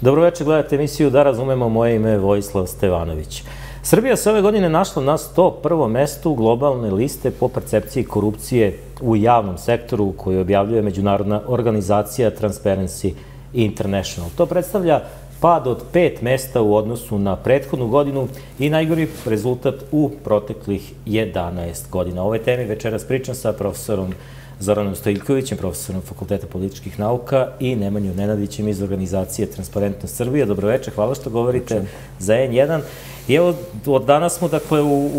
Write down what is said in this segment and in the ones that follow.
Dobro večer, gledate emisiju Da razumemo, moje ime je Vojislav Stevanović. Srbija se ove godine našla na 101. mestu globalne liste po percepciji korupcije u javnom sektoru koju objavljuje međunarodna organizacija Transparency International. To predstavlja pad od 5 mesta u odnosu na prethodnu godinu i najgori rezultat u proteklih 11 godina. O ovoj temi večeras pričam sa profesorom Zoranom Stojiljkovićem, profesorom Fakulteta političkih nauka i Nemanjom Nenadićem iz organizacije Transparentnost Srbije. Dobro večer, hvala što govorite za N1. I evo, od danas smo dakle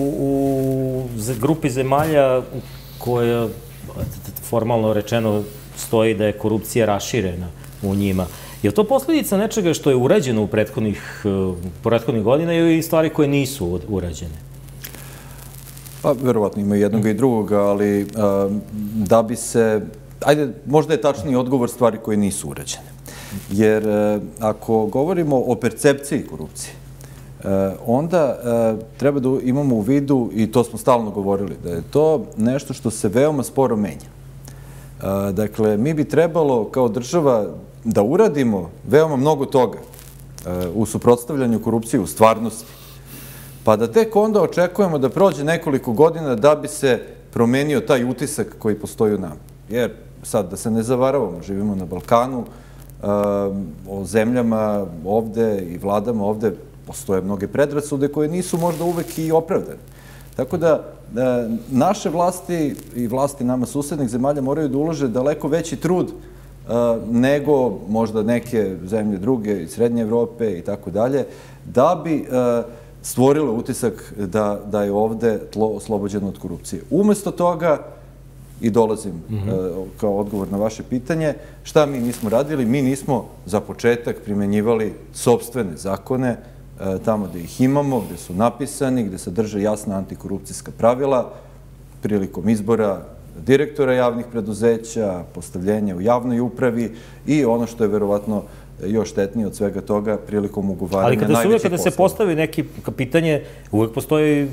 u grupi zemalja koja formalno rečeno stoji da je korupcija raširena u njima. Je li to posljedica nečega što je urađeno u prethodnih godina ili stvari koje nisu urađene? Pa, verovatno ima jednog i drugoga, ali da bi se... Ajde, možda je tačniji odgovor stvari koje nisu urađene. Jer ako govorimo o percepciji korupcije, onda treba da imamo u vidu, i to smo stalno govorili, da je to nešto što se veoma sporo menja. Dakle, mi bi trebalo kao država da uradimo veoma mnogo toga u suprotstavljanju korupcije u stvarnosti, pa da tek onda očekujemo da prođe nekoliko godina da bi se promenio taj utisak koji postoji u nama. Jer sad, da se ne zavaravamo, živimo na Balkanu, o zemljama ovde i vladama ovde postoje mnoge predrasude koje nisu možda uvek i opravdane. Tako da naše vlasti i vlasti nama susednih zemalja moraju da ulože daleko veći trud nego možda neke zemlje druge iz Srednje Evrope i tako dalje, da bi stvorilo utisak da je ovde tlo oslobođeno od korupcije. Umesto toga, i dolazim kao odgovor na vaše pitanje, šta mi nismo radili? Mi nismo za početak primenjivali sopstvene zakone tamo gde ih imamo, gde su napisani, gde sadrže jasna antikorupcijska pravila prilikom izbora direktora javnih preduzeća, postavljenja u javnoj upravi i ono što je verovatno još štetnije od svega toga prilikom ugovaranja najvećih poslova. Ali kada se postavi neki pitanje, uvek postoji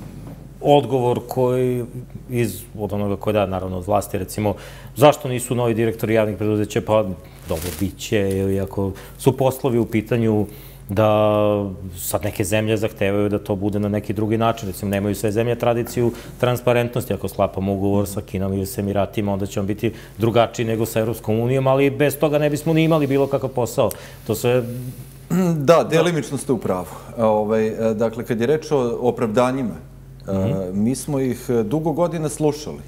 odgovor koji od onoga koji da, naravno, od vlasti, recimo, zašto nisu novi direktori javnih preduzeća, pa dobro, bit će, ili ako su poslovi u pitanju da sad neke zemlje zahtevaju da to bude na neki drugi način. Recimo, nemaju sve zemlje tradiciju transparentnosti. Ako sklapamo ugovor sa Kinom ili sa Emiratima, onda će on biti drugačiji nego sa Evropskom unijom, ali bez toga ne bismo ni imali bilo kakav posao. To sve... Da, delimično ste u pravu. Dakle, kad je reč o opravdanjima, mi smo ih dugo godina slušali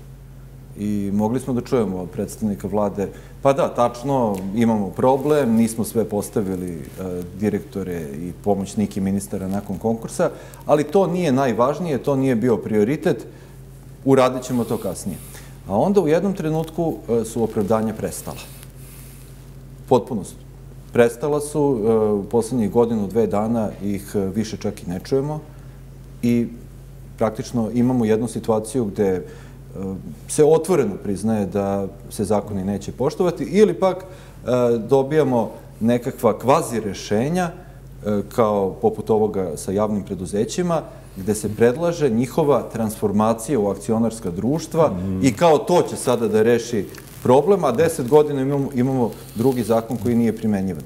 i mogli smo da čujemo od predstavnika vlade, pa da, tačno, imamo problem, nismo sve postavili direktore i pomoćnike ministara nakon konkursa, ali to nije najvažnije, to nije bio prioritet, uradit ćemo to kasnije. A onda u jednom trenutku su opravdanja prestala. Potpuno prestala su, u poslednjih godinu, 2 dana ih više čak i ne čujemo i praktično imamo jednu situaciju gde se otvoreno priznaje da se zakoni neće poštovati ili pak dobijamo nekakva kvazi rešenja kao poput ovoga sa javnim preduzećima gde se predlaže njihova transformacija u akcionarska društva i kao to će sada da reši problem, a 10 godina imamo drugi zakon koji nije primenjivan.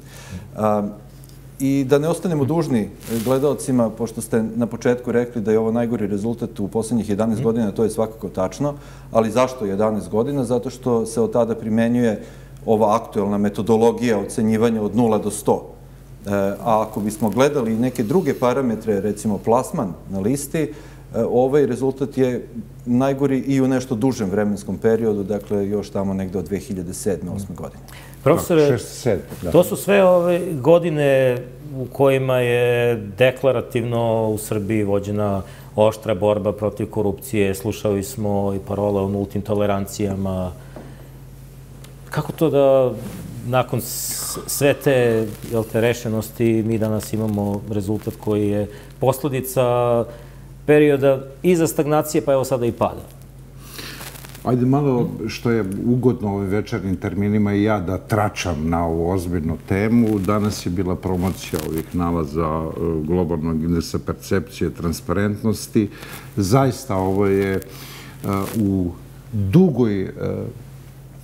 I da ne ostanemo dužni gledalcima, pošto ste na početku rekli da je ovo najgori rezultat u poslednjih 11 godina, to je svakako tačno, ali zašto 11 godina? Zato što se od tada primenjuje ova aktuelna metodologija ocenjivanja od 0 do 100. A ako bismo gledali neke druge parametre, recimo plasman na listi, ovaj rezultat je najgori i u nešto dužem vremenskom periodu, dakle još tamo negde od 2007-2008 godine. Profesore, to su sve ove godine u kojima je deklarativno u Srbiji vođena oštra borba protiv korupcije, slušali smo i parole o nultim tolerancijama. Kako to da nakon sve te rešenosti mi danas imamo rezultat koji je posledica perioda iza stagnacije, pa evo sada i pada? Ajde malo, što je ugodno ovim večernjim terminima i ja da tračam na ovu ozbiljnu temu. Danas je bila promocija ovih nalaza globalnog indeksa percepcije transparentnosti. Zaista ovo je u dugoj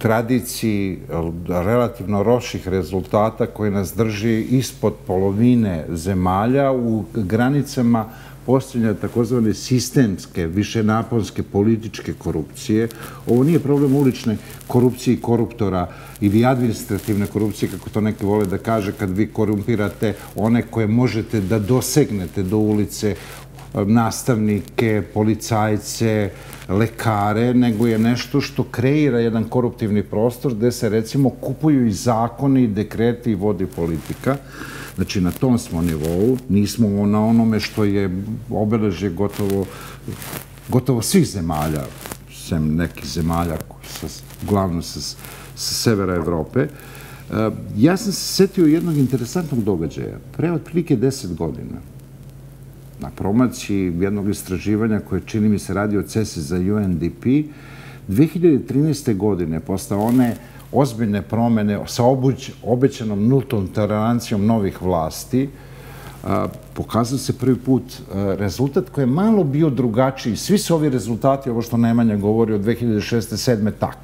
tradiciji relativno loših rezultata koji nas drži ispod polovine zemalja u granicama postojanja takozvane sistemske, višenaponske političke korupcije. Ovo nije problem ulične korupcije i koruptora ili administrativne korupcije, kako to neki vole da kaže, kad vi korumpirate one koje možete da dosegnete do ulice, nastavnike, policajce, lekare, nego je nešto što kreira jedan koruptivni prostor gde se recimo kupuju i zakoni, i dekreti i vodi politika. Znači, na tom smo nivou, nismo na onome što je obeležje gotovo svih zemalja, sem nekih zemalja, uglavnom sa severa Evrope. Ja sam se setio jednog interesantnog događaja. Pre otprilike 10 godina, na promociji jednog istraživanja koje čini mi se radi o CESI za UNDP, 2013. godine, posle one ozbiljne promene sa obećanom nultom tolerancijom novih vlasti, pokazao se prvi put rezultat koji je malo bio drugačiji. Svi su ovi rezultati, ovo što Nemanja govori od 2006. 2007. takvi.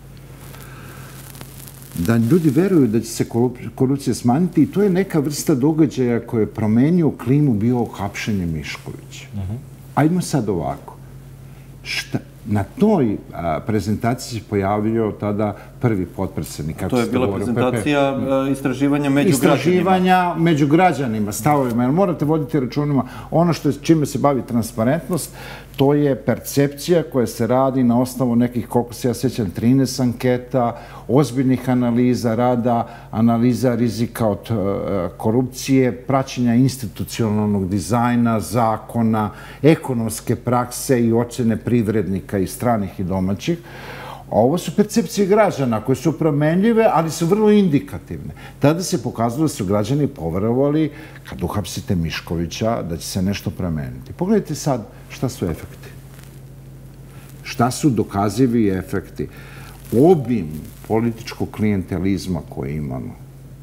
Da ljudi veruju da će se korupcija smanjiti i to je neka vrsta događaja koja je promenio klimu, bio hapšenje Miškovića. Ajmo sad ovako. Na toj prezentaciji se pojavio tada prvi potpredsednik. To je bila prezentacija istraživanja među građanima. Istraživanja među građanima, stavovima. Jer morate voditi računima ono čime se bavi transparentnost, to je percepcija koja se radi na osnovu nekih, koliko se ja sjećam, 13 anketa, ozbiljnih analiza rada, analiza rizika od korupcije, praćenja institucionalnog dizajna, zakona, ekonomske prakse i ocene privrednika i stranih i domaćih. Ovo su percepcije građana koje su promenljive, ali su vrlo indikativne. Tada se pokazalo da su građani poverovali, kad uhapsite Miškovića, da će se nešto promeniti. Pogledajte sad šta su efekti. Šta su dokazivi efekti? Obim političkog klijentelizma koje imamo.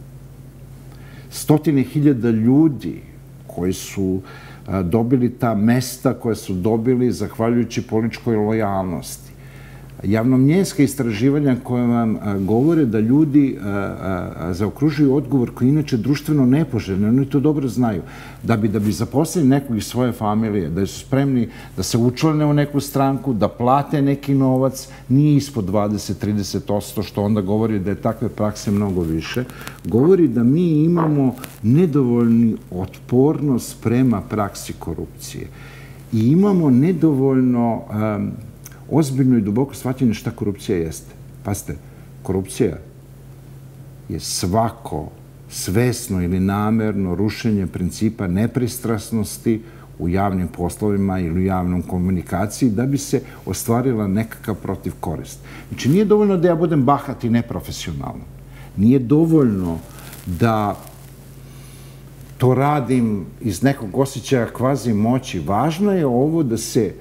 100.000 ljudi koji su dobili ta mesta koje su dobili zahvaljujući političkoj lojalnosti. Javnomnjenjska istraživanja koje vam govore da ljudi zaokružuju odgovor koji je inače društveno nepoželjni, oni to dobro znaju, da bi zaposlili nekog iz svoje familije, da su spremni da se učlane u neku stranku, da plate neki novac, nije ispod 20-30%, što onda govori da je takve prakse mnogo više, govori da mi imamo nedovoljnu otpornost prema praksi korupcije i imamo nedovoljno ozbiljno i duboko shvatanje šta korupcija jeste. Pazite, korupcija je svako svesno ili namerno rušenje principa nepristrasnosti u javnim poslovima ili u javnom komunikaciji da bi se ostvarila nekakav protiv korist. Znači, nije dovoljno da ja budem bahat i neprofesionalan. Nije dovoljno da to radim iz nekog osjećaja kvazi moći. Važno je ovo da se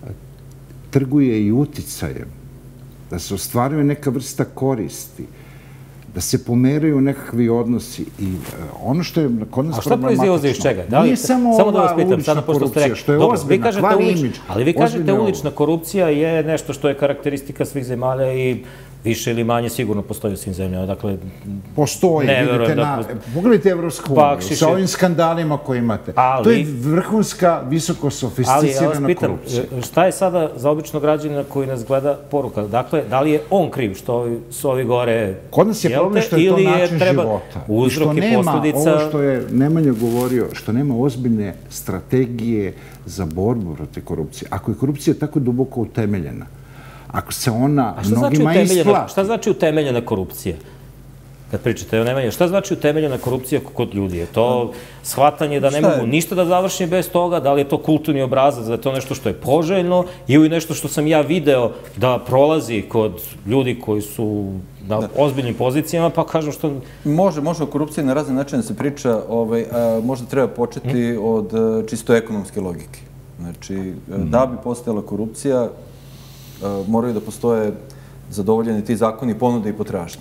trguje i uticajem, da se ostvaruje neka vrsta koristi, da se pomeraju nekakvi odnosi i ono što je kod nas problematično. A šta proizilazi iz čega? Nije samo ova ulična korupcija, što je ozbiljna, kvari imidž. Ali vi kažete ulična korupcija je nešto što je karakteristika svih zemalja i više ili manje sigurno postoji u svim zemljama. Dakle, postoji, vidite, pogledajte Evropsku uniju sa ovim skandalima koje imate. To je vrhunska, visoko sofisticirana korupcija. Šta je sada za običnog građanina koji nas gleda poruka? Dakle, da li je on kriv što su ovi gore kod nas je problem što je to način života. Uzrok i posledica. Ovo što je Nemanja govorio, što nema ozbiljne strategije za borbu protiv korupcije. Ako je korupcija tako duboko utemeljena, ako se ona mnogima isplati. Šta znači utemeljena korupcija? Kad pričate o Nemanji, šta znači utemeljena korupcija kod ljudi? Je to shvatanje da ne mogu ništa da završim bez toga? Da li je to kulturni obrazac, da je to nešto što je poželjno ili nešto što sam ja video da prolazi kod ljudi koji su na ozbiljnim pozicijama, pa kažem što... Može o korupciji na razne načine da se priča, možda treba početi od čisto ekonomske logike. Znači, da bi postojala korupcija, moraju da postoje zadovoljeni ti zakoni ponude i potražnje.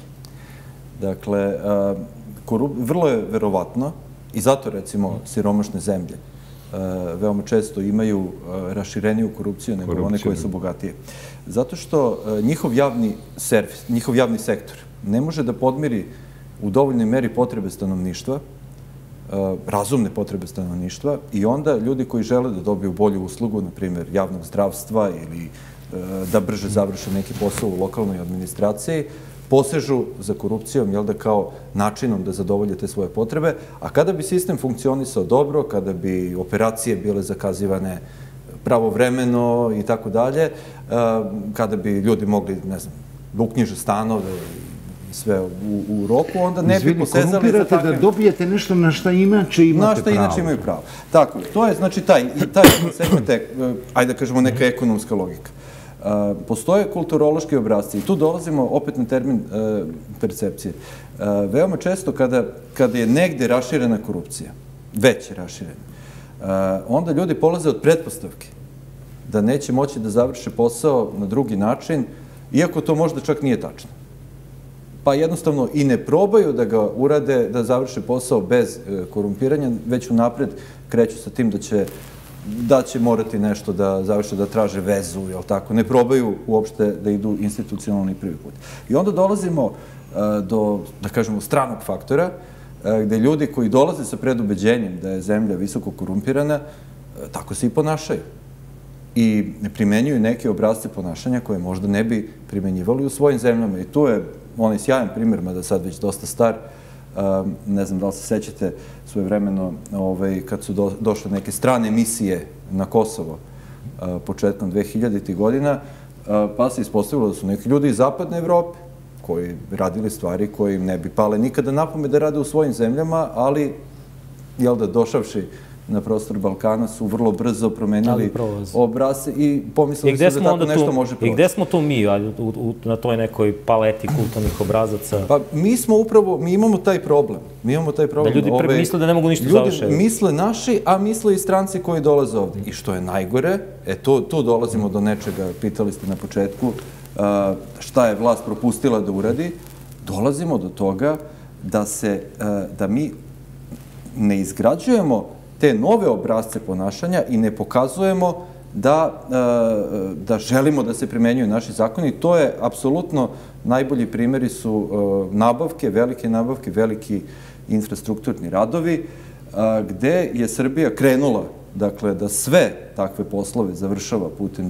Dakle, vrlo je verovatno, i zato recimo siromašne zemlje veoma često imaju rašireniju korupciju nego one koje su bogatije. Zato što njihov javni servis, njihov javni sektor ne može da podmiri u dovoljnoj meri potrebe stanovništva, razumne potrebe stanovništva, i onda ljudi koji žele da dobiju bolju uslugu, na primjer javnog zdravstva ili da brže završe neki posao u lokalnoj administraciji, posežu za korupcijom, jel da, kao načinom da zadovolje te svoje potrebe, a kada bi sistem funkcionisao dobro, kada bi operacije bile zakazivane pravovremeno i tako dalje, kada bi ljudi mogli, ne znam, da uknjiže stanove i sve u roku, onda ne bi posezali za takvim... Korumpirate da dobijete nešto na šta inače imate pravo. Na šta inače imaju pravo. Tako, to je, znači, taj segment, ajde da kažemo, neka ekonomska logika. Postoje kulturološki obrasci i tu dolazimo opet na termin percepcije. Veoma često kada je negde raširena korupcija, već je raširena, onda ljudi polaze od pretpostavke da neće moći da završe posao na drugi način, iako to možda čak nije tačno. Pa jednostavno i ne probaju da ga urade, da završe posao bez korumpiranja, već unapred kreću sa tim da će morati nešto da završe, da traže vezu, jel tako? Ne probaju uopšte da idu institucionalni prvi put. I onda dolazimo do, da kažemo, stranog faktora, gde ljudi koji dolaze sa predubeđenjem da je zemlja visoko korumpirana, tako se i ponašaju. I primenjuju neke obrazce ponašanja koje možda ne bi primenjivali u svojim zemljama. I tu je onaj sjajan primjer, mada sad već dosta star, ne znam da li se sećate svojevremeno kad su došle neke strane misije na Kosovo početkom 2000. godina, pa se ispostavilo da su neki ljudi iz zapadne Evrope koji radili stvari koje im ne bi pale nikada na pamet da rade u svojim zemljama, ali, jel da, došavši na prostor Balkana su vrlo brzo promenili obrasce i pomislili su da tako nešto može proći. I gde smo tu mi na toj nekoj paleti kulturnih obrazaca? Pa mi imamo taj problem. Da ljudi misle da ne mogu ništa završiti. Ljudi misle naši, a misle i stranci koji dolaze ovde. I što je najgore, tu dolazimo do nečega, pitali ste na početku, šta je vlast propustila da uradi, dolazimo do toga da mi ne izgrađujemo te nove obrazce ponašanja i ne pokazujemo da želimo da se primenjuju naši zakoni. To je apsolutno, najbolji primjeri su nabavke, veliki infrastrukturni radovi, gde je Srbija krenula, dakle, da sve takve poslove završava putem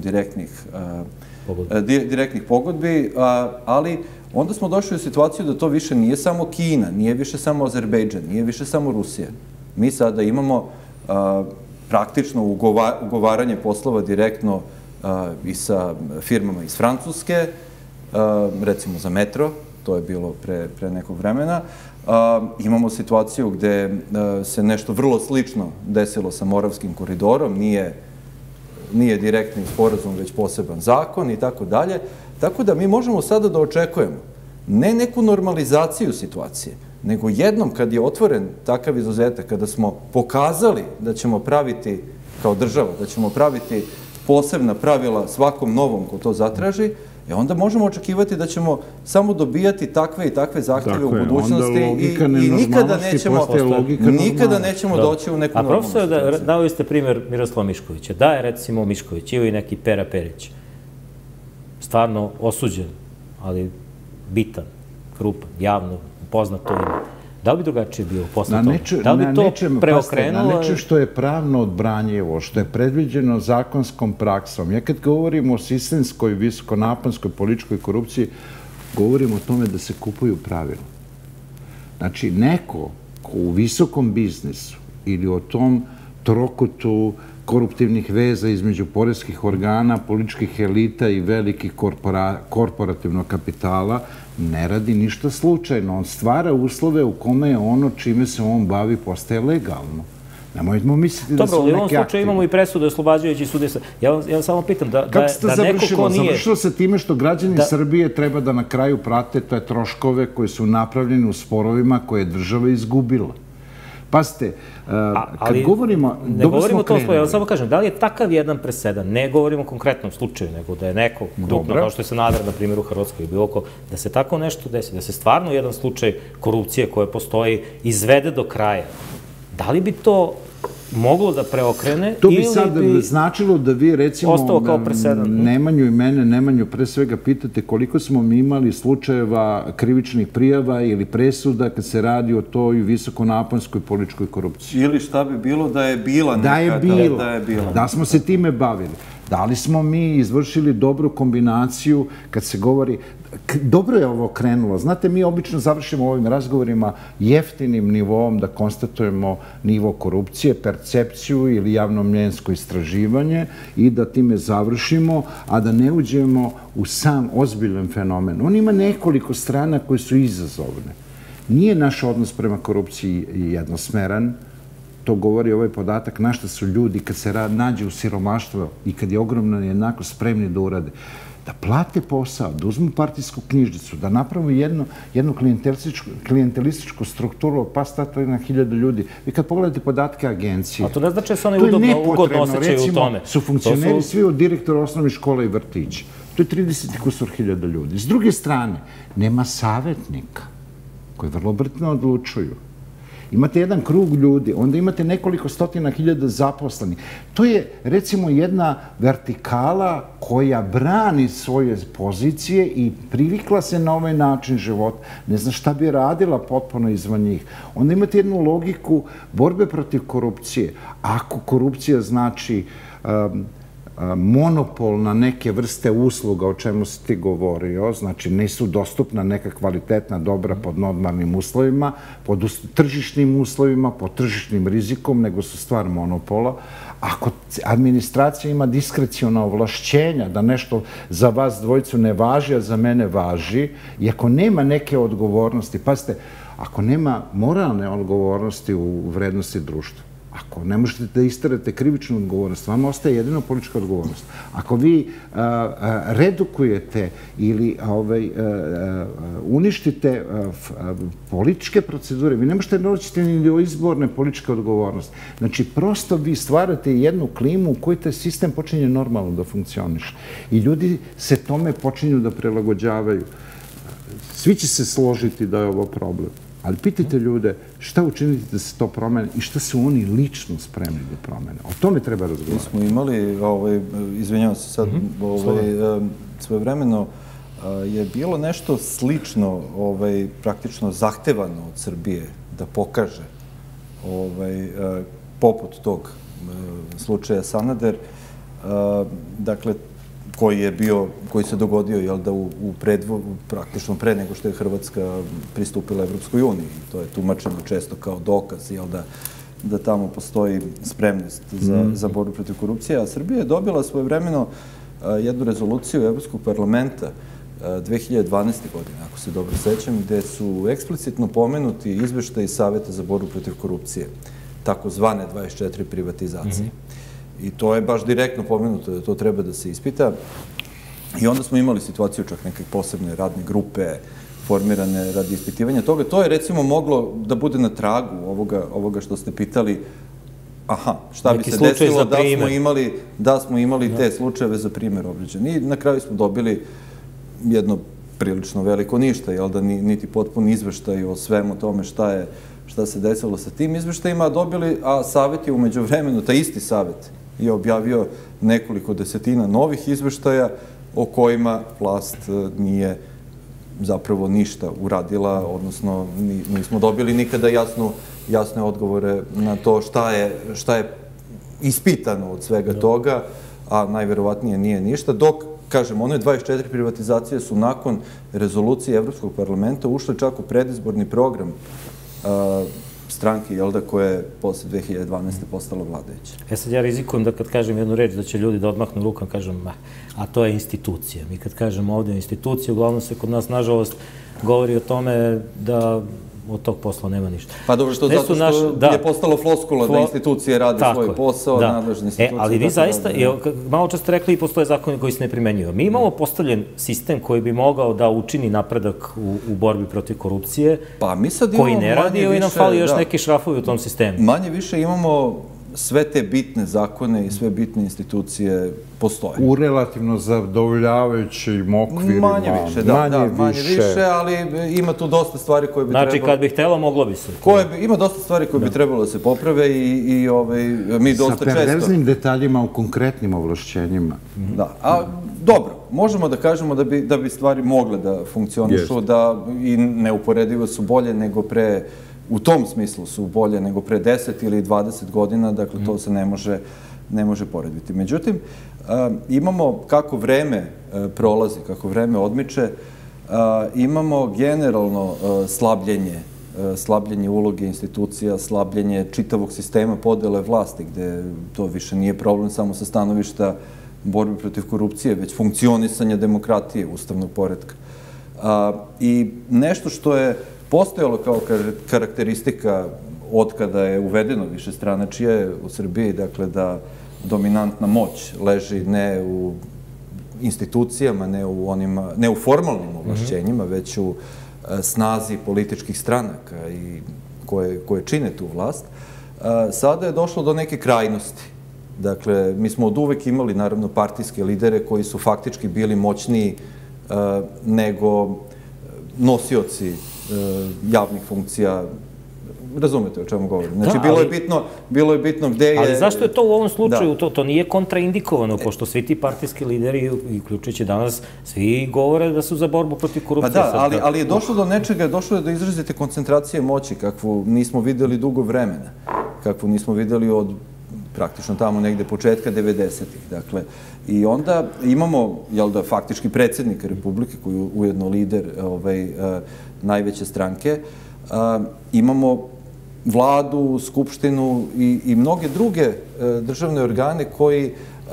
direktnih pogodbi, ali onda smo došli u situaciju da to više nije samo Kina, nije više samo Azerbejdžan, nije više samo Rusija. Mi sada imamo praktično ugovaranje poslova direktno i sa firmama iz Francuske, recimo za metro, to je bilo pre nekog vremena. Imamo situaciju gde se nešto vrlo slično desilo sa Moravskim koridorom, nije direktni sporazum, već poseban zakon i tako dalje. Tako da mi možemo sada da očekujemo ne neku normalizaciju situacije, nego jednom kad je otvoren takav izuzetak, kada smo pokazali da ćemo praviti, kao država, da ćemo praviti posebna pravila svakom novom ko to zatraži, onda možemo očekivati da ćemo samo dobijati takve i takve zahtjeve u budućnosti i nikada nećemo doći u neku normalnu situaciju. A profesor, dao ste primjer Miroslava Miškovića. Da je, recimo, Mišković ili neki Pera Perić stvarno osuđen, ali bitan, krupan, javno poznato ime. Da li bi drugačije bilo posle toga? Da li bi to preokrenulo? Na nečem što je pravno odbranjivo, što je predviđeno zakonskom praksom. Ja kad govorim o sistemskoj, visokonaponskoj političkoj korupciji, govorim o tome da se kupuju pravila. Znači, neko ko u visokom biznisu ili o tom trokutu koruptivnih veza između poreskih organa, političkih elita i velikih korporativnog kapitala ne radi ništa slučajno. On stvara uslove u kome je ono čime se on bavi postaje legalno. Nemojmo misliti da su neki aktivni. Dobro, u ovom slučaju imamo i presude oslobađajući sudije. Ja vam samo pitam da neko ko nije... Kako ste završilo? Završilo se time što građani Srbije treba da na kraju prate te troškove koji su napravljeni u sporovima koje je država izgubila. Pazite, kad govorimo... Ne govorimo o tom sporu, ja samo kažem, da li je takav jedan presedan, ne govorimo o konkretnom slučaju, nego da je neko krupno, kao što je Sanader, na primjer, u Hrvatskoj i bilo ko, da se tako nešto desi, da se stvarno jedan slučaj korupcije koja postoji izvede do kraja. Da li bi to moglo da preokrene to bi sad značilo da vi, recimo, Nemanju i mene, Nemanju pre svega pitate koliko smo mi imali slučajeva krivičnih prijava ili presuda kad se radi o toj visokonaponskoj političkoj korupciji. Ili šta bi bilo da je bila nekada. Da je bilo. Da smo se time bavili. Da li smo mi izvršili dobru kombinaciju kad se govori... Dobro je ovo krenulo. Znate, mi obično završimo ovim razgovorima jeftinim nivom da konstatujemo nivo korupcije, percepciju ili javno-mnjenjsko istraživanje i da time završimo, a da ne uđemo u sam ozbiljan fenomen. On ima nekoliko strana koje su izazovne. Nije naš odnos prema korupciji jednosmeran. To govori ovaj podatak na šta su ljudi kad se nađe u siromaštvu i kad je ogromna nejednakost spremni da urade. Da plate posao, da uzmu partijsku knjižicu, da napravo jednu klijentelističku strukturu od pa 100.000 ljudi. Vi kad pogledate podatke agencije... A to ne znači da se oni ugodno osjećaju u tome. Su funkcioneri svi od direktora osnovnih škola i vrtića. To je 30 kusur hiljada ljudi. S druge strane, nema savjetnika koji vrlo brtno odlučuju. Imate jedan krug ljudi, onda imate nekoliko stotina hiljada zaposlenih. To je, recimo, jedna vertikala koja brani svoje pozicije i privikla se na ovaj način života. Ne zna šta bi radila potpuno izvan njih. Onda imate jednu logiku borbe protiv korupcije. Ako korupcija znači monopol na neke vrste usluga, o čemu si ti govorio, znači nisu dostupna neka kvalitetna dobra pod normalnim uslovima, pod tržišnim uslovima, pod tržišnim rizikom, nego su stvar monopola. Ako administracija ima diskreciona ovlašćenja da nešto za vas dvojicu ne važi, a za mene važi, i ako nema neke odgovornosti, pazite, ako nema moralne odgovornosti u vrednosti društva, ako ne možete da isterate krivičnu odgovornost, vama ostaje jedino politička odgovornost. Ako vi redukujete ili uništite političke procedure, vi ne možete doći ni do izborne političke odgovornosti. Znači, prosto vi stvarate jednu klimu u kojoj taj sistem počinje normalno da funkcioniše. I ljudi se tome počinju da prilagođavaju. Svi će se složiti da je ovo problem. Ali pitajte ljude šta učiniti da se to promene i šta su oni lično spremni da promene. O tome treba razgovarati. Mi smo imali, izvinjavam se sad, svojevremeno je bilo nešto slično, praktično zahtevano od Srbije da pokaže, poput tog slučaja Sanader, dakle, koji se dogodio praktično pre nego što je Hrvatska pristupila Evropskoj uniji. To je tumačeno često kao dokaz da tamo postoji spremnost za borbu protiv korupcije. A Srbija je dobila svojevremeno jednu rezoluciju Evropskog parlamenta 2012. godine, ako se dobro sećam, gde su eksplicitno pomenuti izveštaji Saveta za borbu protiv korupcije, takozvane 24 privatizacije. I to je baš direktno pomenuto da to treba da se ispita. I onda smo imali situaciju čak neke posebne radne grupe formirane radi ispitivanja toga. To je recimo moglo da bude na tragu ovoga što ste pitali. Aha, šta bi se desilo da smo imali te slučajeve za primjer obrađen. I na kraju smo dobili jedno prilično veliko ništa, jel da niti potpun izveštaj o svemu tome šta se desilo sa tim izveštajima dobili, a Savet je umeđu vremenu, taj isti Savet, je objavio nekoliko desetina novih izveštaja o kojima vlast nije zapravo ništa uradila, odnosno nismo dobili nikada jasne odgovore na to šta je ispitano od svega toga, a najverovatnije nije ništa, dok, kažem, one 24 privatizacije su nakon rezolucije Evropskog parlamenta ušle čak u predizborni program stranke, jel da, koja je posle 2012. postala vladajuća. Sad ja rizikujem da kad kažem jednu reč da će ljudi da odmahnu rukom, kažem, a to je institucija. Mi kad kažemo ovde institucija, uglavnom se kod nas, nažalost, govori o tome da od tog posla nema ništa. Pa dobro, zato što je postalo floskula da institucije rade svoj posao, nadležne institucije. Ali vi zaista, malo čas ste rekli i postoje zakoni koji se ne primenjuju. Mi imamo postavljen sistem koji bi mogao da učini napredak u borbi protiv korupcije, koji ne radi i nam fali još neki šrafovi u tom sistemu. Manje više imamo sve te bitne zakone i sve bitne institucije postoje. U relativno zadovoljavajućim okvirima. Manje više, da, manje više, ali ima tu dosta stvari koje bi trebalo... Znači, kad bi htjelo, moglo bi se. Ima dosta stvari koje bi trebalo da se poprave i mi dosta često... Sa perverznim detaljima u konkretnim ovlašćenjima. Da, a dobro, možemo da kažemo da bi stvari mogle da funkcionišu, da i neuporedivo su bolje nego pre... U tom smislu su bolje nego pre 10 ili 20 godina, dakle to se ne može porediti. Međutim, imamo kako vreme prolazi, kako vreme odmiče, imamo generalno slabljenje uloge institucija, slabljenje čitavog sistema podele vlasti, gde to više nije problem samo sa stanovišta borbe protiv korupcije, već funkcionisanja demokratije, ustavnog poretka. I nešto što je postojalo kao karakteristika od kada je uvedeno višestranačje u Srbiji, dakle da dominantna moć leži ne u institucijama, ne u formalnim ovlašćenjima, već u snazi političkih stranaka i koje čine tu vlast, sada je došlo do neke krajnosti. Dakle, mi smo od uvek imali, naravno, partijske lidere koji su faktički bili moćniji nego nosioci javnih funkcija. Razumete o čemu govorim? Znači, bilo je bitno gde je... Ali zašto je to u ovom slučaju? To nije kontraindikovano, pošto svi ti partijski lideri, uključujući danas, svi govore da su za borbu protiv korupcije. Pa da, ali je došlo do nečega, došlo je do izrazite koncentracije moći, kakvu nismo videli dugo vremena, kakvu nismo videli od praktično tamo negde početka 90-ih. Dakle, i onda imamo, jel da, faktički predsjednika Republike, koji je ujedno lider najveće stranke, imamo vladu, skupštinu i mnoge druge državne organe koji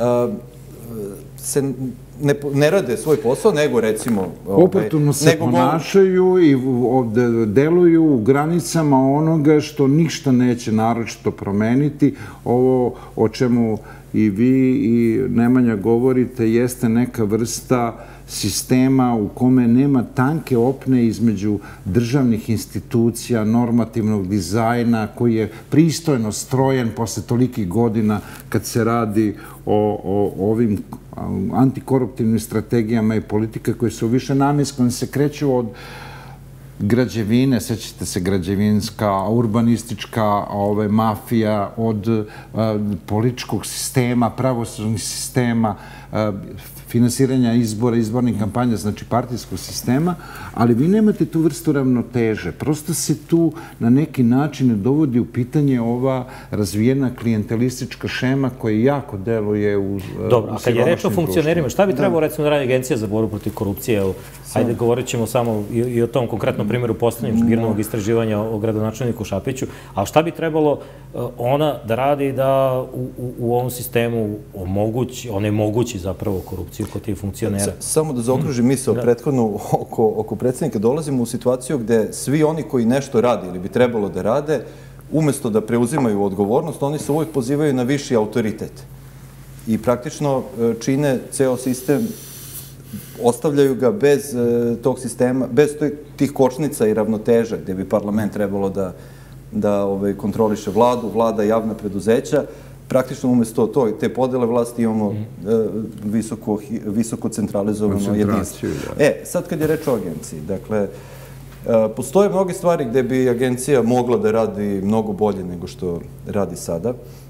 se ne rade svoj posao, nego recimo... Oportuno se ponašaju i deluju u granicama onoga što ništa neće naročito promeniti. Ovo o čemu i vi i Nemanja govorite jeste neka vrsta sistema u kome nema tanke opne između državnih institucija, normativnog dizajna koji je pristojno strojen posle tolikih godina kad se radi o ovim antikoruptivnim strategijama i politika koje su više namjensko, se kreću od građevine, sećate se, građevinska, urbanistička, mafija, od političkog sistema, pravosudnih sistema, finansiranja izbora, izbornih kampanja, znači partijskog sistema, ali vi nemate tu vrstu ravnoteže. Prosto se tu na neki način dovodi u pitanje ova razvijena klijentelistička šema koja jako deluje u Dobro, a kad je reč o funkcionerima, šta bi trebalo recimo da radi Agencija za borbu protiv korupcije? Ajde, govorit ćemo samo i o tom konkretnom primjeru postavljanju Girnovog istraživanja o gradonačelniku Šapiću, ali šta bi trebalo ona da radi da u ovom sistemu onemogući zapravo korupciju kod tih funkcionera? Samo da zaokružim misao prethodnu oko predsjednika, dolazimo u situaciju gde svi oni koji nešto radi ili bi trebalo da rade, umesto da preuzimaju odgovornost, oni se uvijek pozivaju na viši autoritet. I praktično čine ceo sistem, ostavljaju ga bez tog sistema, bez tih kočnica i ravnoteža gde bi parlament trebalo da kontroliše vladu, vlada i javna preduzeća. Praktično umesto te podele vlasti imamo visoko centralizovano jedinstvo. Sad kad je reč o agenciji, dakle, postoje mnoge stvari gde bi agencija mogla da radi mnogo bolje nego što radi sada.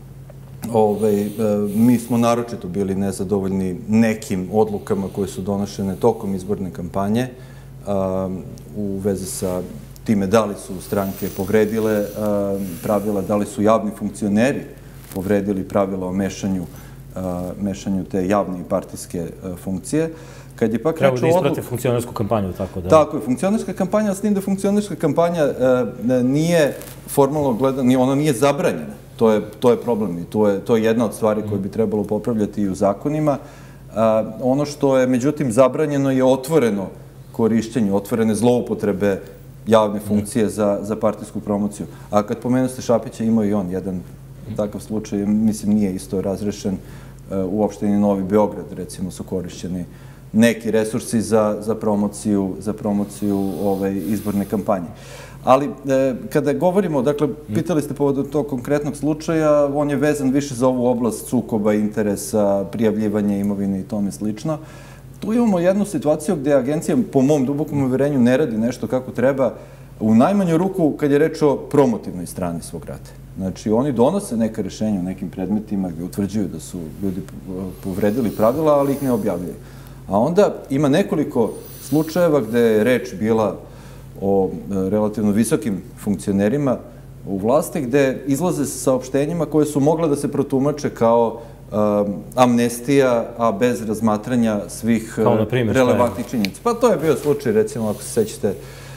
Mi smo naročito bili nezadovoljni nekim odlukama koje su donošene tokom izborne kampanje u vezi sa time da li su stranke povredile pravila, da li su javni funkcioneri povredili pravila o mešanju te javne i partijske funkcije. Treba da isprate funkcionersku kampanju, tako da... Tako je, funkcionerska kampanja, s tim da funkcionerska kampanja nije formalno gledana, ona nije zabranjena. To je problem i to je jedna od stvari koje bi trebalo popravljati i u zakonima. Ono što je, međutim, zabranjeno je otvoreno korišćenje, otvorene zloupotrebe javne funkcije za partijsku promociju. A kad pomenuste Šapića, imao i on jedan takav slučaj, mislim, nije isto razrešen. U opštini Novi Beograd, recimo, su korišćeni neki resursi za promociju izborne kampanje. Ali kada govorimo, dakle, pitali ste povodom tog konkretnog slučaja, on je vezan više za ovu oblast sukoba interesa, prijavljivanja imovine i tome slično. Tu imamo jednu situaciju gde agencija, po mom dubokom uverenju, ne radi nešto kako treba, u najmanju ruku kad je reč o promotivnoj strani svog rada. Znači, oni donose neka rešenja u nekim predmetima gde utvrđuju da su ljudi povredili pravila, ali ih ne objavljaju. A onda ima nekoliko slučajeva gde je reč bila o relativno visokim funkcionerima u vlasti, gde izlaze sa saopštenjima koje su mogla da se protumače kao amnestija, a bez razmatranja svih relevantnih činjenica. Pa to je bio slučaj, recimo, ako se sećate,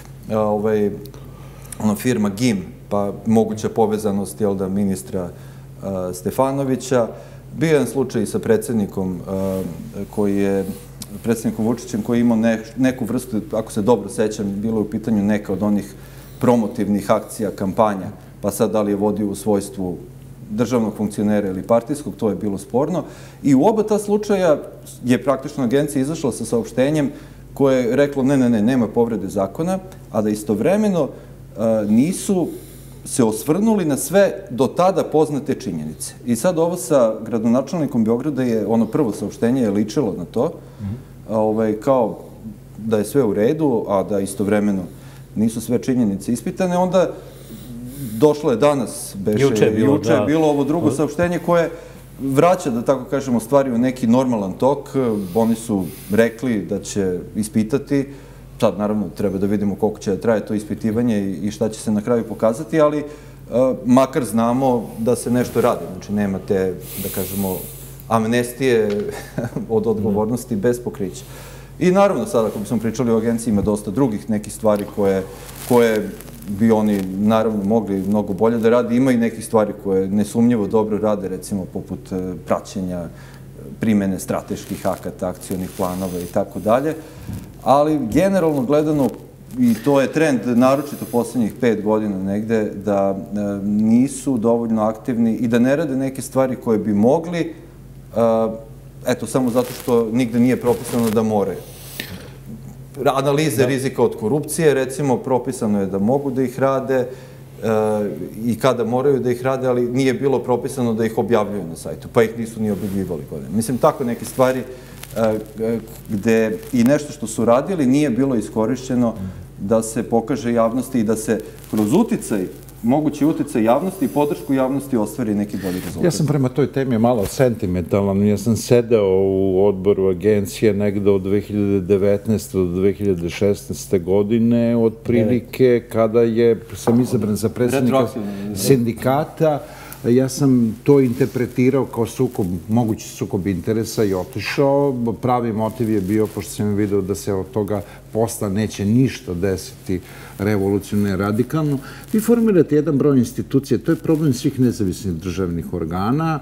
firma GIM, pa moguća povezanost ministra Stefanovića. Bio je jedan slučaj sa predsjednikom Vučićem koji je imao neku vrstu, ako se dobro sećam, bilo je u pitanju neka od onih promotivnih akcija, kampanja, pa sad da li je vodio u svojstvu državnog funkcionera ili partijskog, to je bilo sporno. I u oba ta slučaja je praktično agencija izašla sa saopštenjem koje je reklo nema povrede zakona, a da istovremeno nisu se osvrnuli na sve do tada poznate činjenice. I sad ovo sa gradonačelnikom Beograda je, ono prvo saopštenje je ličilo na to, kao da je sve u redu, a da istovremeno nisu sve činjenice ispitane, onda došlo je danas, juče je bilo ovo drugo saopštenje koje vraća, da tako kažemo, stvari u neki normalan tok. Oni su rekli da će ispitati. Sad, naravno, treba da vidimo koliko će traje to ispitivanje i šta će se na kraju pokazati, ali makar znamo da se nešto radi. Znači, nema te, da kažemo, amnestije od odgovornosti bez pokrića. I naravno, sad, ako bismo pričali o agenciji, ima dosta drugih nekih stvari koje bi oni, naravno, mogli mnogo bolje da radi. Ima i nekih stvari koje nesumnjivo dobro rade, recimo, poput praćenja primene strateških akata, akcionih planova i tako dalje. Ali, generalno gledano, i to je trend, naročito poslednjih 5 godina negde, da nisu dovoljno aktivni i da ne rade neke stvari koje bi mogli, eto, samo zato što nigde nije propisano da moraju. Analize rizika od korupcije, recimo, propisano je da mogu da ih rade i kada moraju da ih rade, ali nije bilo propisano da ih objavljuju na sajtu, pa ih nisu ni objavljivali godine. Mislim, tako neke stvari gde i nešto što su radili nije bilo iskorišćeno da se pokaže javnosti i da se kroz mogući uticaj javnosti i podršku javnosti ostvari neki bolji rezultat. Ja sam prema toj temi malo sentimentalan. Ja sam sedeo u odboru agencije negde od 2019. do 2016. godine, otprilike kada sam izabran za predsjednika sindikata. Ja sam to interpretirao kao mogući sukob interesa i otišao. Pravi motiv je bio, pošto sam vidio da se od toga posla neće ništa desiti revolucionarno i radikalno. Vi formirate jedan broj institucija, to je problem svih nezavisnih državnih organa,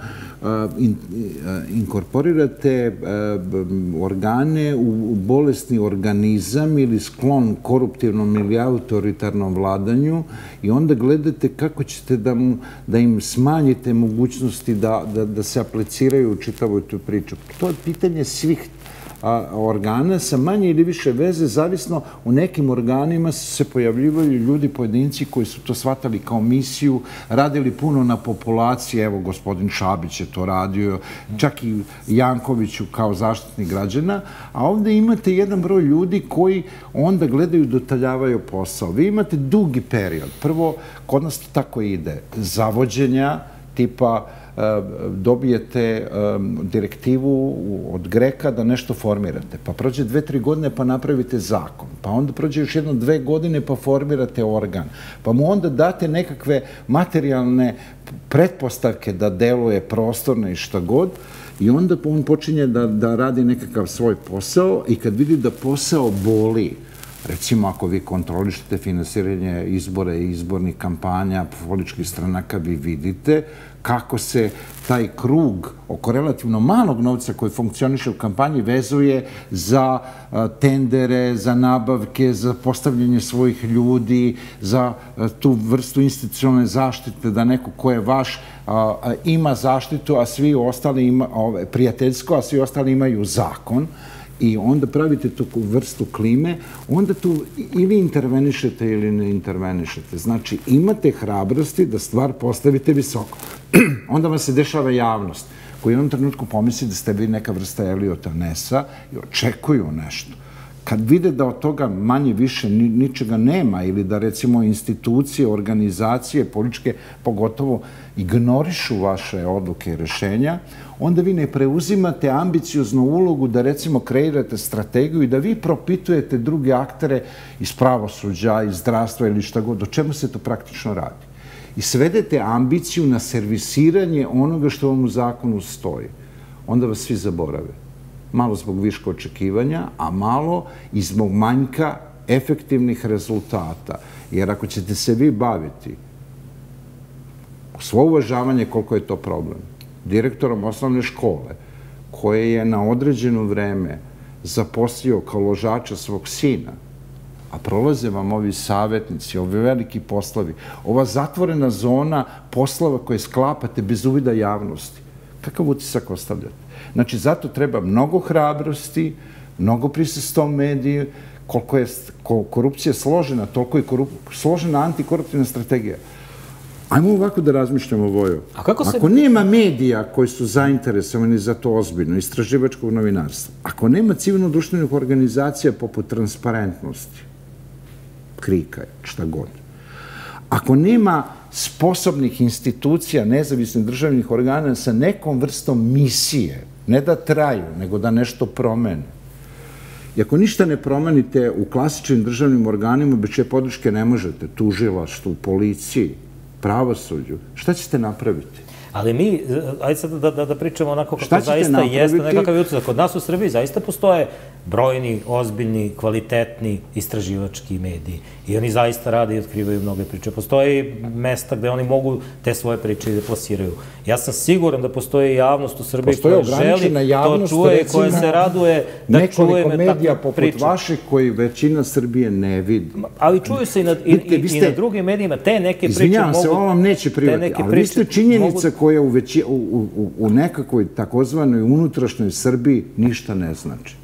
inkorporirate organe u bolesni organizam ili sklon koruptivnom ili autoritarnom vladanju i onda gledate kako ćete da im smanjite mogućnosti da se apliciraju u čitavu tu priču. To je pitanje svih organa sa manje ili više veze, zavisno u nekim organima se pojavljivaju ljudi, pojedinci koji su to shvatali kao misiju, radili puno na populaciji, evo gospodin Šabić je to radio, čak i Jankoviću kao zaštitnik građana, a ovde imate jedan broj ljudi koji onda gledaju i dotaljavaju posao. Vi imate dugi period. Prvo, kod nas to tako ide, zavođenja tipa dobijete direktivu od Greka da nešto formirate, pa prođe 2-3 godine pa napravite zakon, pa onda prođe još 1-2 godine pa formirate organ, pa mu onda date nekakve materijalne pretpostavke da deluje prostorno i šta god i onda on počinje da radi nekakav svoj posao i kad vidi da posao boli, recimo, ako vi kontrolišete finansiranje izbora i izbornih kampanja, političkih stranaka, vi vidite kako se taj krug oko relativno malog novca koji funkcioniše u kampanji vezuje za tendere, za nabavke, za postavljanje svojih ljudi, za tu vrstu institucionalne zaštite, da neko ko je vaš ima zaštitu, a svi ostali prijateljsko, a svi ostali imaju zakon. i onda pravite tu vrstu klime, onda tu ili intervenišete ili ne intervenišete. Znači, imate hrabrosti da stvar postavite visoko. Onda vam se dešava javnost, koji u jednom trenutku pomisli da ste vi neka vrsta Eliota Nessa i očekuju nešto. Kad vide da od toga manje više ničega nema ili da, recimo, institucije, organizacije, političke, pogotovo ignorišu vaše odluke i rešenja, onda vi ne preuzimate ambicioznu ulogu da, recimo, kreirate strategiju i da vi propitujete druge aktere iz pravosuđa, iz zdravstva ili šta god, o čemu se to praktično radi. I svedete ambiciju na servisiranje onoga što vam u zakonu stoji. Onda vas svi zaborave. Malo zbog viška očekivanja, a malo i zbog manjka efektivnih rezultata. Jer ako ćete se vi baviti, u svo uvažavanje koliko je to problem, direktorom osnovne škole, koje je na određeno vreme zaposlio kao ložača svog sina, a prolaze vam ovi savjetnici, ovi veliki poslovi, ova zatvorena zona poslova koje sklapate bez uvida javnosti, kakav utisak ostavljate? Znači, zato treba mnogo hrabrosti, mnogo prisustva medije, koliko je korupcija složena, toliko je složena antikoruptivna strategija. Ajmo ovako da razmišljamo, Vojo. Ako nema medija koji su zainteresovani za to ozbiljno, istraživačkog novinarstva, ako nema civilno-društvenih organizacija poput Transparentnosti, Krika, šta god, ako nema sposobnih institucija, nezavisnih državnih organa sa nekom vrstom misije, ne da traju, nego da nešto promene. I ako ništa ne promenite u klasičnim državnim organima, bez čije podrške ne možete, tužilaštvu, policiji, pravosuđu, šta ćete napraviti? Ali mi, ajde sad da pričamo onako kako zaista jeste, nekakav je utisak. Kod nas u Srbiji zaista postoje brojni, ozbiljni, kvalitetni istraživački mediji. I oni zaista rade i otkrivaju mnoge priče. Postoje mesta gde oni mogu te svoje priče da plasiraju. Ja sam siguran da postoji javnost u Srbiji koja želi to čuje i koja se raduje da čuje me takve priče. Nekoliko medija poput vaših koji većina Srbije ne vidi. Ali čuju se i na drugim medijima. Te neke priče mogu... Izvinjavam se, ovo vam neće privati, ali vi ste činjenica koja u nekakvoj takozvanoj unutrašnjoj Srbiji ništa ne znači.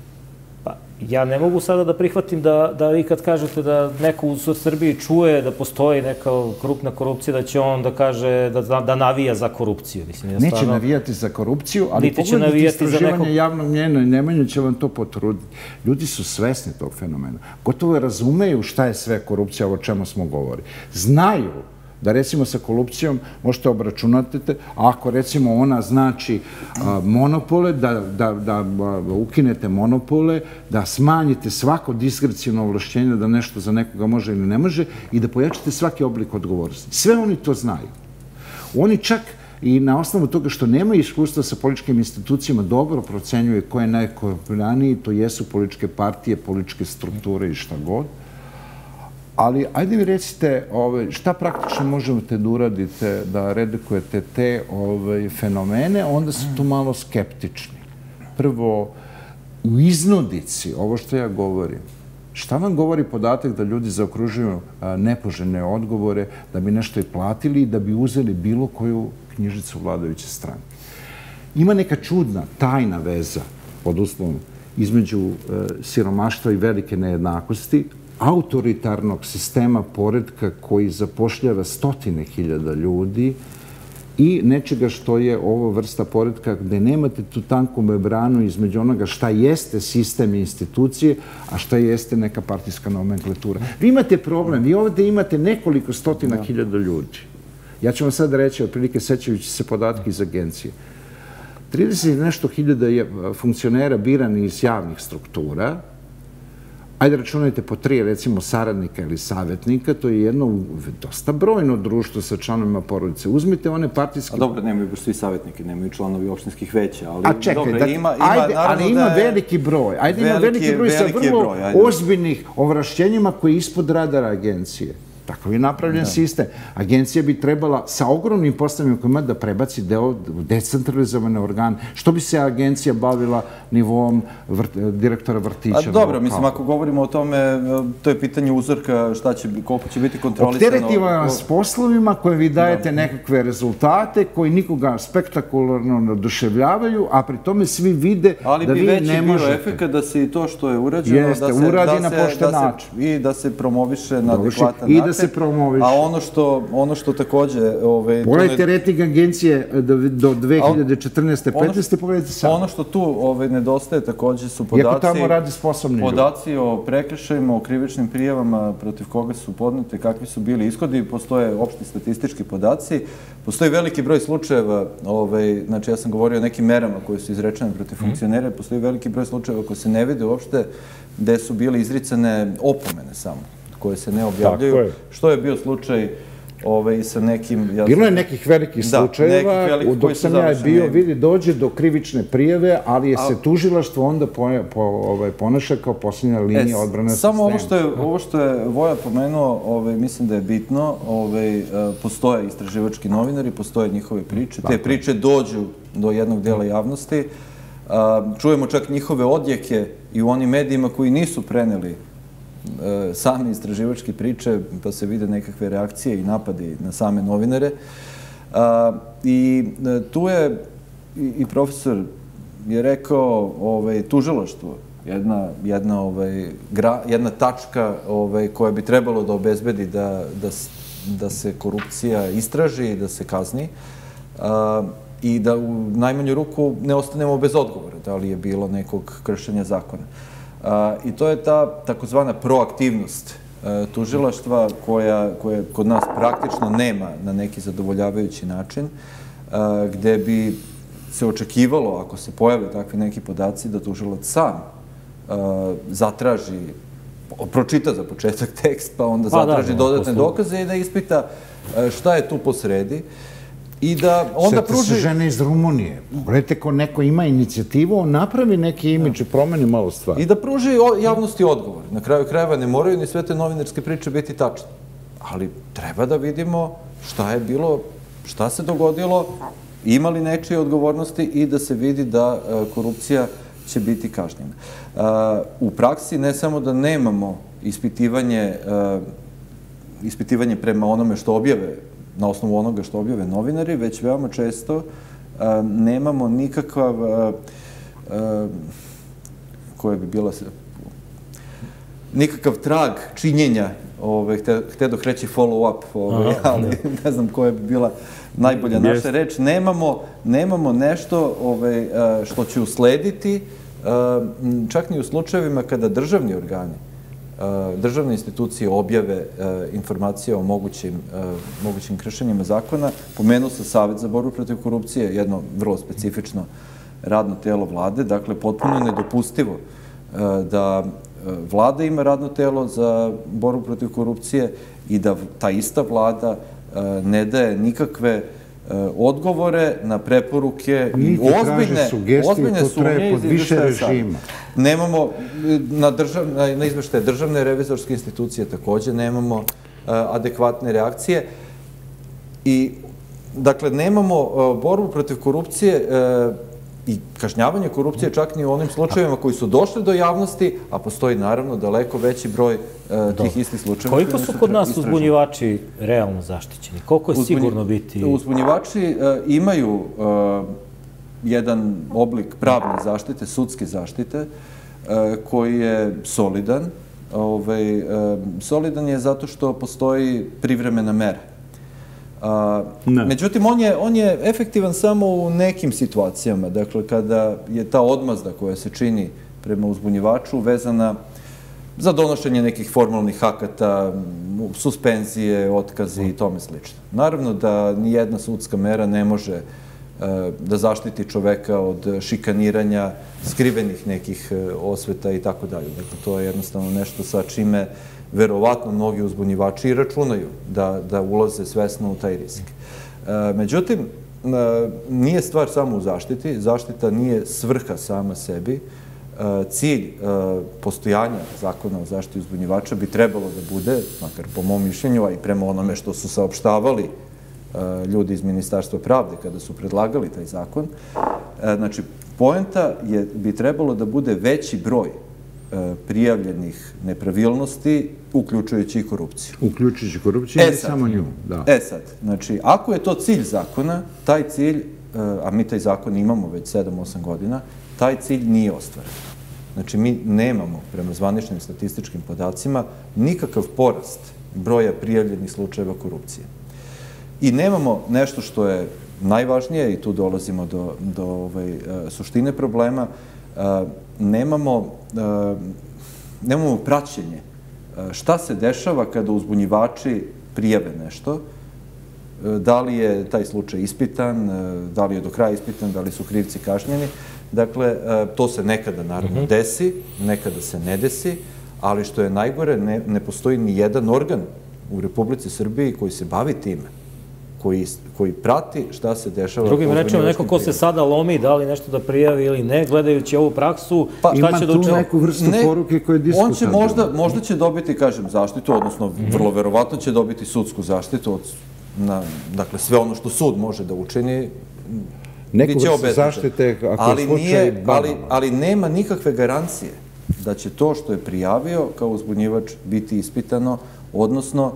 Ja ne mogu sada da prihvatim da vi kad kažete da neko u Srbiji čuje da postoji neka krupna korupcija, da će on da kaže da navija za korupciju. Neće navijati za korupciju, ali pogledajte istraživanje javnog mnjenja i Nemanja će vam to potruditi. Ljudi su svesni tog fenomena. Gotovo razumeju šta je sve korupcija, o čemu smo govorili. Znaju da, recimo, sa korupcijom možete obračunati, ako, recimo, ona znači monopole, da ukinete monopole, da smanjite svako diskreciono ovlašćenje da nešto za nekoga može ili ne može i da pojačate svaki oblik odgovornosti. Sve oni to znaju. Oni čak i na osnovu toga što nemaju iskustva sa političkim institucijama dobro procenjuju ko je najkorumpiraniji, to jesu političke partije, političke strukture i šta god. Ali, ajde mi recite, šta praktično možete da uradite da redukujete te fenomene, onda su tu malo skeptični. Prvo, u iznudici, ovo što ja govorim, šta vam govori podatak da ljudi zaokružuju nepoželjne odgovore, da bi nešto i platili i da bi uzeli bilo koju knjižicu vladajuće stranke? Ima neka čudna, tajna veza, pod uslovom, između siromaštva i velike nejednakosti, autoritarnog sistema poretka koji zapošljava stotine hiljada ljudi i nečega što je ovo vrsta poretka gde nemate tu tanku membranu između onoga šta jeste sistem i institucije, a šta jeste neka partijska nomenklatura. Vi imate problem, vi ovde imate nekoliko stotina hiljada ljudi. Ja ću vam sad reći, otprilike sećajući se podatke iz agencije. 30 nešto hiljada je funkcionera birani iz javnih struktura. Ajde računajte po 3, recimo, saradnika ili savjetnika, to je jedno dosta brojno društvo sa članovima porodice. Uzmite one partijske... A dobro, nemaju baš svi savjetnike, nemaju članovi opštinskih veća, ali... A čekaj, ali ima veliki broj. Ajde, ima veliki broj sa vrlo ozbiljnih ovlašćenjima koji je ispod radara agencije. Takav je napravljen sistem. Agencija bi trebala sa ogromnim postavima kojima da prebaci deo u decentralizovane organe. Što bi se agencija bavila nivom direktora vrtića? Dobro, mislim, ako govorimo o tome, to je pitanje uzorka, koliko će biti kontrolisano. Opteretiva vas poslovima koje vi dajete nekakve rezultate koji nikoga spektakularno oduševljavaju, a pri tome svi vide da vi ne možete. Ali bi veći bio efekat da se i to što je urađeno, uradi na pošten način. I da se promoviše na adekvatan način. Se promoviš. A ono što takođe... Pogledajte rating agencije do 2014. 15. pogledajte sad. Ono što tu nedostaje takođe su podaci... Iako tamo radi sposobni ljudi. Podaci o prekršajima, o krivičnim prijavama protiv koga su podnete, kakvi su bili ishodi, postoje opšti statistički podaci, postoji veliki broj slučajeva, znači ja sam govorio o nekim merama koje su izrečene protiv funkcionera, postoji veliki broj slučajeva koje se ne vide uopšte, gde su bile izricane opomene samo, koje se ne objavljaju, što je bio slučaj sa nekim... Bilo je nekih velikih slučajeva, dok sam ja bio, vidi, dođe do krivične prijave, ali je se tužilaštvo onda ponaša kao posljednja linija odbrane sistema. Samo ovo što je Voja pomenuo, mislim da je bitno, postoje istraživački novinari, postoje njihove priče, te priče dođu do jednog dela javnosti, čujemo čak njihove odjeke i u onim medijima koji nisu preneli same istraživačke priče, pa se vide nekakve reakcije i napadi na same novinare. I tu je i profesor je rekao tužilaštvo, jedna tačka koja bi trebalo da obezbedi da se korupcija istraži i da se kazni i da u najmanju ruku ne ostanemo bez odgovora da li je bilo nekog kršenja zakona. I to je ta takozvana proaktivnost tužilaštva koja kod nas praktično nema na neki zadovoljavajući način, gde bi se očekivalo, ako se pojave takvi neki podaci, da tužilac sam zatraži, pročita za početak tekst, pa onda zatraži dodatne dokaze i da ispita šta je tu posredi. I da onda pruži... Sjete se žene iz Rumunije. Pogledajte ko neko ima inicijativu, on napravi neki imidž i promeni malo stvari. I da pruži javnosti odgovor. Na kraju krajeva ne moraju ni sve te novinarske priče biti tačne. Ali treba da vidimo šta je bilo, šta se dogodilo, ima li nečije odgovornosti i da se vidi da korupcija će biti kažnjena. U praksi ne samo da nemamo ispitivanje prema onome što objave, na osnovu onoga što objave novinari, već veoma često nemamo nikakav, koja bi bila, nikakav trag činjenja, htedoh reći follow-up, ali ne znam koja bi bila najbolja naša reč. Nemamo nešto što će uslediti, čak ni u slučajevima kada državni organi, državne institucije objave informacije o mogućim kršenjima zakona. Pomenuo sam Savet za borbu protiv korupcije, jedno vrlo specifično radno telo vlade. Dakle, potpuno nedopustivo da vlada ima radno telo za borbu protiv korupcije i da ta ista vlada ne daje nikakve odgovore na preporuke i ozbiljne sumnje iz izveštaja režima. Nemamo na izveštaje državne revizorske institucije takođe nemamo adekvatne reakcije i dakle nemamo borbu protiv korupcije i kažnjavanje korupcije čak ni u onim slučajevima koji su došli do javnosti, a postoji naravno daleko veći broj tih istih slučajeva. Koliko su kod nas uzbunjivači realno zaštićeni? Koliko je sigurno biti? Uzbunjivači imaju jedan oblik pravne zaštite, sudske zaštite, koji je solidan. Solidan je zato što postoji privremena mera. Međutim, on je efektivan samo u nekim situacijama. Dakle, kada je ta odmazda koja se čini prema uzbunjivaču vezana za donošenje nekih formalnih akata, suspenzije, otkazi i tome slično. Naravno da nijedna sudska mera ne može da zaštiti čoveka od šikaniranja, skrivenih nekih osveta i tako dalje. Dakle, to je jednostavno nešto sa čime verovatno mnogi uzbunjivači i računaju da ulaze svesno u taj rizik. Međutim, nije stvar samo u zaštiti. Zaštita nije svrha sama sebi. cilj postojanja zakona o zaštiti uzbunjivača bi trebalo da bude, makar po mom mišljenju, a i prema onome što su saopštavali ljudi iz Ministarstva pravde kada su predlagali taj zakon, znači, poenta bi trebalo da bude veći broj prijavljenih nepravilnosti, uključujući i korupciju. Uključujući korupciju i samo nju. Sad, znači, ako je to cilj zakona, taj cilj, a mi taj zakon imamo već 7-8 godina, taj cilj nije ostvaren. Znači, mi nemamo, prema zvaničnim statističkim podacima, nikakav porast broja prijavljenih slučajeva korupcije. I nemamo nešto što je najvažnije, i tu dolazimo do suštine problema, nemamo praćenje šta se dešava kada uzbunjivači prijave nešto, da li je taj slučaj ispitan, da li je do kraja ispitan, da li su krivci kažnjeni. Dakle, to se nekada naravno desi, nekada se ne desi, ali što je najgore, ne postoji ni jedan organ u Republici Srbiji koji se bavi time, koji prati šta se dešava. Drugim rečima, neko ko se sada lomi da li nešto da prijavi ili ne, gledajući ovu praksu, šta će da učinu? Ima tu neku vrstu poruke koje je diskutabilna. Možda će dobiti, kažem, zaštitu, odnosno vrlo verovatno će dobiti sudsku zaštitu, dakle, sve ono što sud može da učini, neku vrstu zaštite, ako je slučaj banalno. Ali nema nikakve garancije da će to što je prijavio kao uzbunjivač biti ispitano, odnosno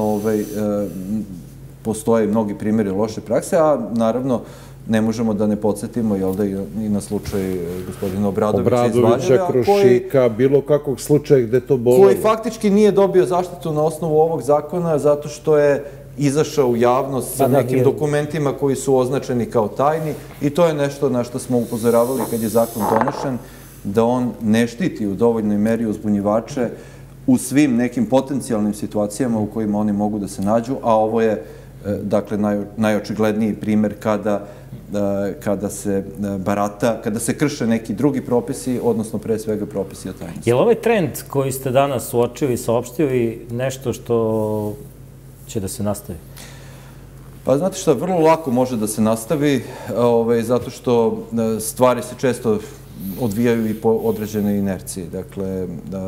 postoje mnogi primjeri loše prakse, a naravno ne možemo da ne podsjetimo i na slučaj gospodina Obradovića iz Valjeva, Krušika, bilo kakvog slučaja gde to bolo. Koji faktički nije dobio zaštitu na osnovu ovog zakona zato što je izašao u javnost sa nekim dokumentima koji su označeni kao tajni, i to je nešto na što smo upozoravali kad je zakon donošen, da on ne štiti u dovoljnoj meri uzbunjivače u svim nekim potencijalnim situacijama u kojima oni mogu da se nađu, a ovo je, dakle, najočigledniji primer kada se barata, kada se krše neki drugi propisi, odnosno pre svega propisi o tajnosti. Je li ovaj trend koji ste danas uočili i saopštili nešto što će da se nastavi? Pa znate šta, vrlo lako može da se nastavi, zato što stvari se često odvijaju i po određenoj inerciji. Dakle,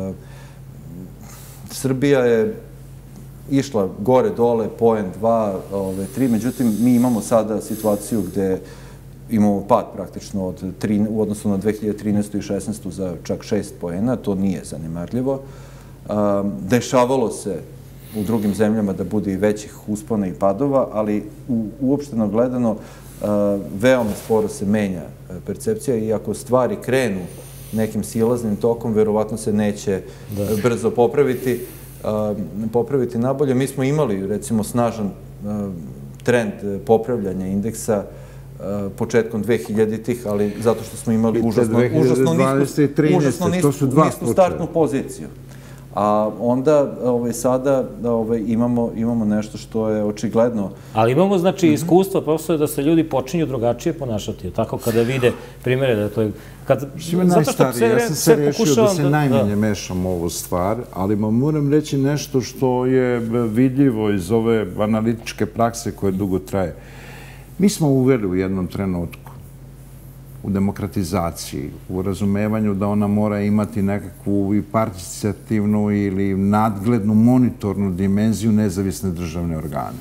Srbija je išla gore, dole, poen, 2, 3, međutim, mi imamo sada situaciju gde imamo pad praktično u odnosu na 2013. i 2016. za čak 6 poena, to nije zanemarljivo. Dešavalo se u drugim zemljama da bude i većih uspona i padova, ali uopšteno gledano veoma sporo se menja percepcija, i ako stvari krenu nekim silaznim tokom, verovatno se neće brzo popraviti nabolje. Mi smo imali, recimo, snažan trend popravljanja indeksa početkom 2000-ih, ali zato što smo imali užasno nisku startnu poziciju. A onda sada imamo nešto što je očigledno. Ali imamo, znači, iskustva, profesor, da se ljudi počinju drugačije ponašati, tako kada vide primere, dakle, najstariji, ja sam se rešio da se najmanje mešam u ovu stvar, ali moram reći nešto što je vidljivo iz ove analitičke prakse koje dugo traje. Mi smo uveli u jednom trenutku u demokratizaciji, u razumevanju da ona mora imati nekakvu i participativnu ili nadglednu monitornu dimenziju nezavisne državne organe,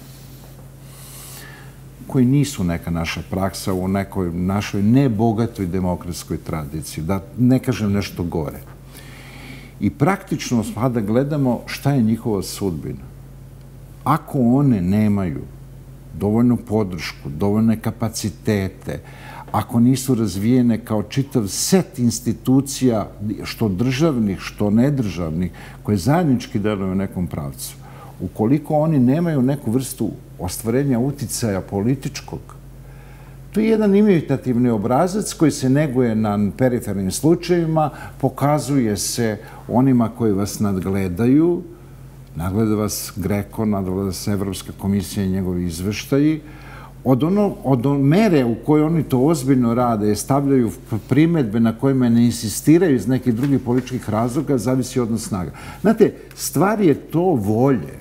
koji nisu neka naša praksa u nekoj našoj nebogatoj demokratskoj tradiciji, da ne kažem nešto gore. I praktično sada gledamo šta je njihova sudbina. Ako one nemaju dovoljnu podršku, dovoljne kapacitete, ako nisu razvijene kao čitav set institucija, što državnih, što nedržavnih, koje zajednički deluju u nekom pravcu, ukoliko oni nemaju neku vrstu ostvarenja uticaja političkog, to je jedan imitativni obrazac koji se neguje na perifernim slučajevima, pokazuje se onima koji vas nadgledaju, nadgleda vas GRECO, nadgleda vas Evropska komisija i njegovi izveštaji. Od mere u kojoj oni to ozbiljno rade, stavljaju primetbe na kojima ne insistiraju iz nekih drugih političkih razloga, zavisi odnos snaga. Znate, stvar je to volje.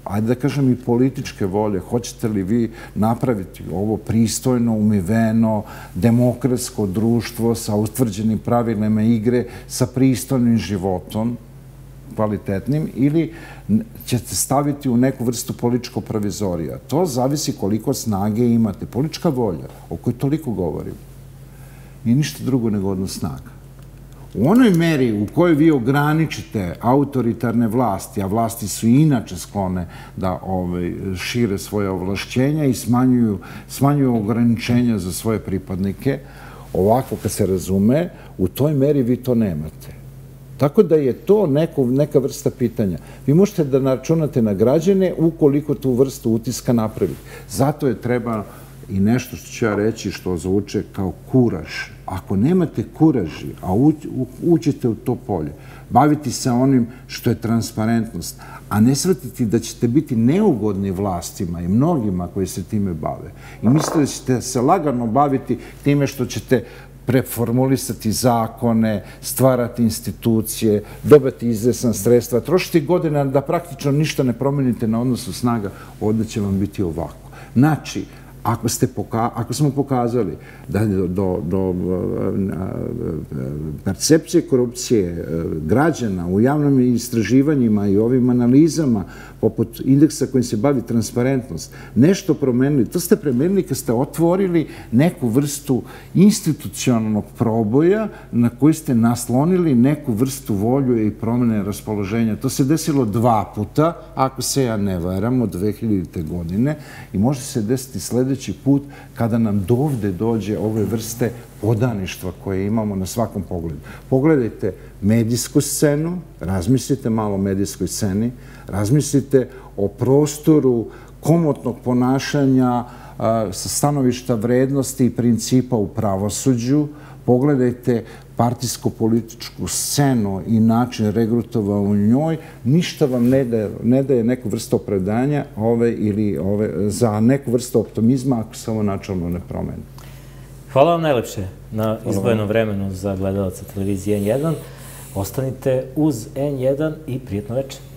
ajde da kažem i političke volje. Hoćete li vi napraviti ovo pristojno, umiveno, demokratsko društvo sa utvrđenim pravilima igre, sa pristojnim životom, kvalitetnim, ili ćete staviti u neku vrstu političkog provizorija. To zavisi koliko snage imate. Politička volja, o kojoj toliko govorimo, nije ništa drugo nego odnos snaga. U onoj meri u kojoj vi ograničite autoritarne vlasti, a vlasti su inače sklone da šire svoje ovlašćenja i smanjuju ograničenja za svoje pripadnike, ovako kad se razume, u toj meri vi to nemate. Tako da je to neka vrsta pitanja. Vi možete da računate na građane ukoliko tu vrstu utiska napraviti. Zato je treba i nešto što ću ja reći što zvuče kao kuraž. Ako nemate kuraži, a uđete u to polje, baviti se onim što je transparentnost, a ne shvatiti da ćete biti neugodni vlastima i mnogima koji se time bave. I mislite da ćete se lagano baviti time što ćete preformulisati zakone, stvarati institucije, dobiti izvesna sredstva, trošiti godina da praktično ništa ne promenite na odnosu snaga, onda će vam biti ovako. Znači, ako smo pokazali da do percepcije korupcije građana u javnim istraživanjima i ovim analizama, poput indeksa kojim se bavi transparentnost, nešto promenili, to ste promenili kad ste otvorili neku vrstu institucionalnog proboja na koji ste naslonili neku vrstu volju i promene raspoloženja. To se desilo 2 puta, ako se ja ne varam, od 2000. godine, i može se desiti sledeći put kada nam dovde dođe ove vrste podaništva koje imamo na svakom pogledu. Pogledajte medijsku scenu, razmislite malo o medijskoj sceni, razmislite o prostoru komotnog ponašanja sa stanovišta vrednosti i principa u pravosuđu, pogledajte partijsko-političku scenu i način regrutova u njoj, ništa vam ne daje neku vrstu opravdanja za neku vrstu optimizma ako se ovo načalno ne promeni. Hvala vam najlepše na izdvojenom vremenu za gledalca televizije N1. Ostanite uz N1 i prijatno večer.